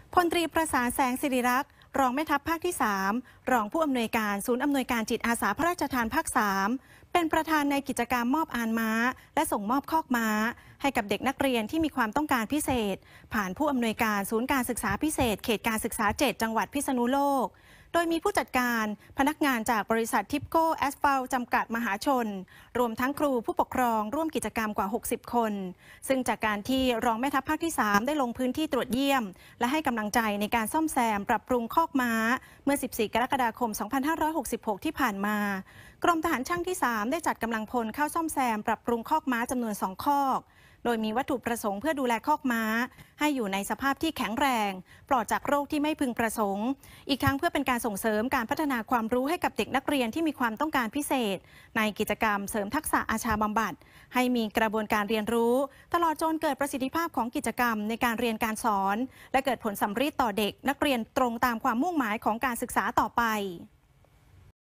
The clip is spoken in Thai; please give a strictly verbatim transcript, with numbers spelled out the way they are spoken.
พลตรีประสานแสงสิริรักษ์รองแม่ทัพภาคที่ สาม รองผู้อำนวยการศูนย์อำนวยการจิตอาสาพระราชทานภาค สาม เป็นประธานในกิจกรรมมอบอานม้าและส่งมอบคอกม้าให้กับเด็กนักเรียนที่มีความต้องการพิเศษผ่านผู้อำนวยการศูนย์การศึกษาพิเศษเขตการศึกษา เจ็ด จังหวัดพิษณุโลกโดยมีผู้จัดการพนักงานจากบริษัททิปโก้แอสฟัลต์จำกัดมหาชนรวมทั้งครูผู้ปกครองร่วมกิจกรรมกว่า หกสิบ คนซึ่งจากการที่รองแม่ทัพภาคที่ สาม ได้ลงพื้นที่ตรวจเยี่ยมและให้กำลังใจในการซ่อมแซมปรับปรุงคอกม้าเมื่อ สิบสี่ กรกฎาคม สองพันห้าร้อยหกสิบหก ที่ผ่านมากรมทหารช่างที่ สาม ได้จัดกำลังพลเข้าซ่อมแซมปรับปรุงคอกม้าจำนวน สอง คอกโดยมีวัตถุประสงค์เพื่อดูแลคอกม้าให้อยู่ในสภาพที่แข็งแรงปลอดจากโรคที่ไม่พึงประสงค์อีกทั้งเพื่อเป็นการส่งเสริมการพัฒนาความรู้ให้กับเด็กนักเรียนที่มีความต้องการพิเศษในกิจกรรมเสริมทักษะอาชาบำบัดให้มีกระบวนการเรียนรู้ตลอดจนเกิดประสิทธิภาพของกิจกรรมในการเรียนการสอนและเกิดผลสำเร็จต่อเด็กนักเรียนตรงตามความมุ่งหมายของการศึกษาต่อไป